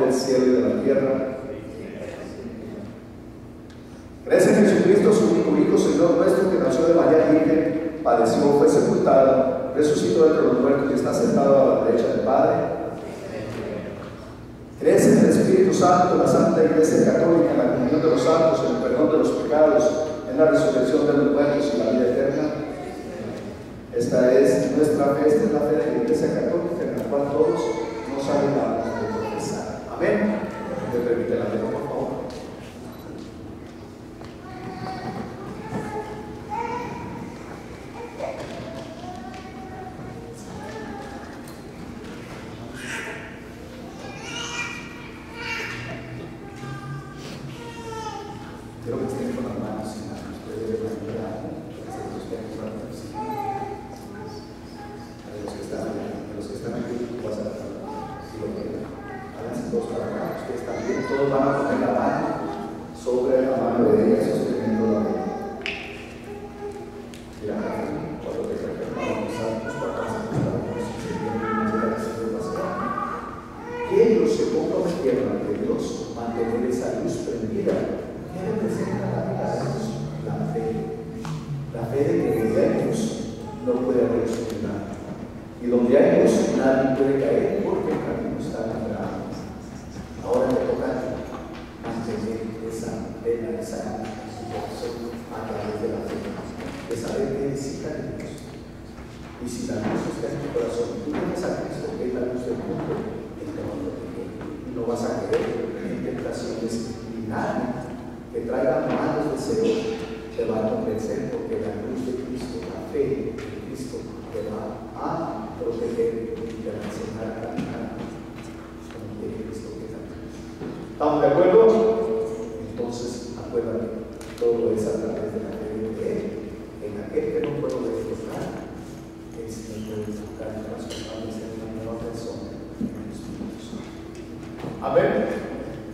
del cielo y de la tierra. ¿Crees en Jesucristo, su único Hijo, Señor nuestro, que nació de María Virgen, padeció, fue sepultado, resucitó de entre los muertos y está sentado a la derecha del Padre? ¿Crees en el Espíritu Santo, en la Santa Iglesia Católica, en la comunión de los santos, en el perdón de los pecados, en la resurrección de los muertos y la vida eterna? Esta es nuestra fe, esta es la fe de la Iglesia Católica, en la cual todos nos alegramos de profesar. Amén. ¿Me permite la letra, por favor? Quiero que estén con las manos en la ustedes de la mirada, que se los vean con la música. A los que están aquí, vas a si lo quieren. Háganse todos para acá. Ustedes también, todos van a poner la mano sobre la mano de ella, sosteniendo la mano. Mira, cuando te refermamos santos, papás, que ellos se comprometieron ante Dios mantener esa luz prendida. ¿Qué representa la vida de Dios? La fe. La fe de que en ellos no puede haber oscuridad. Y donde hay luz, nadie puede caer porque el camino está alumbrado. Ahora te toca mantener esa vela, esa corazón a través de la fe. De saber que necesita de Dios. Y si la luz está en tu corazón, tú tienes a Cristo, que es la luz del mundo, Él te va a proteger. Y no vas a caer en tentaciones ni nada que traigan malos deseos, te va a convencer porque la luz de Cristo, la fe de Cristo, te va a proteger y te va a enseñar a caminar como quiere Cristo que camine. ¿Estamos de acuerdo? Entonces, acuérdate, todo es a través de la fe de Él. En aquel que no puedo desfrutar, es quien puede disfrutar y transformarse en una nueva persona en el Espíritu Santo. Amén.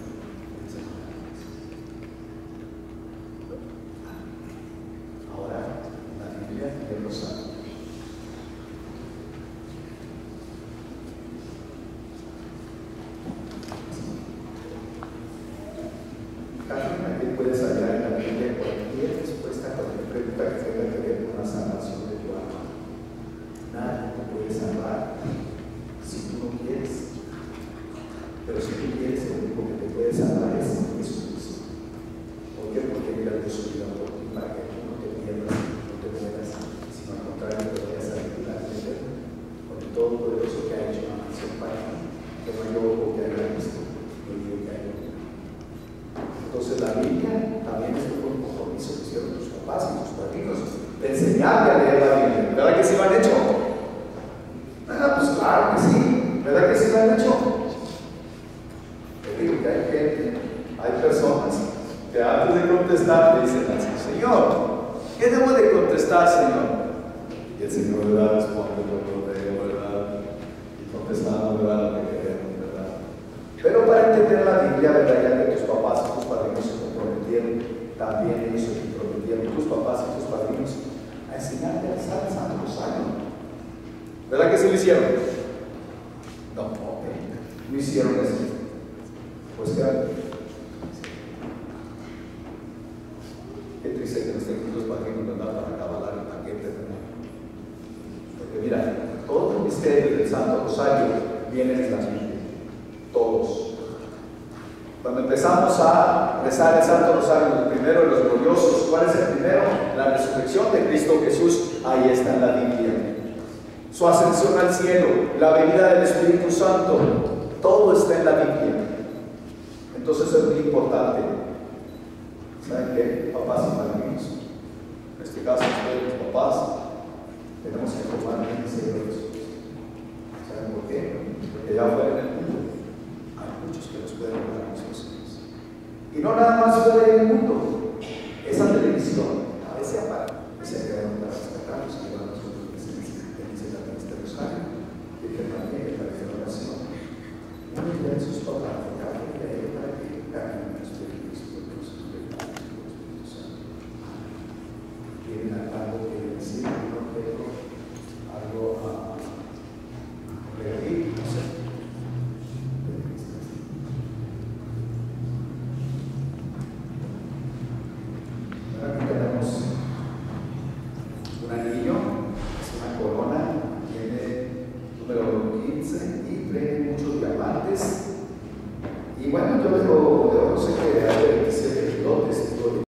Su ascensión al cielo, la venida del Espíritu Santo, todo está en la Biblia. Entonces es muy importante. ¿Saben qué? Papás y padrinos. En este caso, ustedes, los papás, tenemos que tomar bien en serio eso. ¿Saben por qué? Porque allá afuera en el mundo hay muchos que nos pueden robar a nuestros hijos. Y no nada más fuera en el mundo. Esa televisión a veces apaga. Se quedaron para destacarlos y van a nosotros que se dice la ministra Rosario, que también es la oración. Uno de sus papás, cada uno de ellos para que cambien los Espíritus Santo. ¿Tienen algo que decir? ¿No tengo algo a repetir? No sé. Igual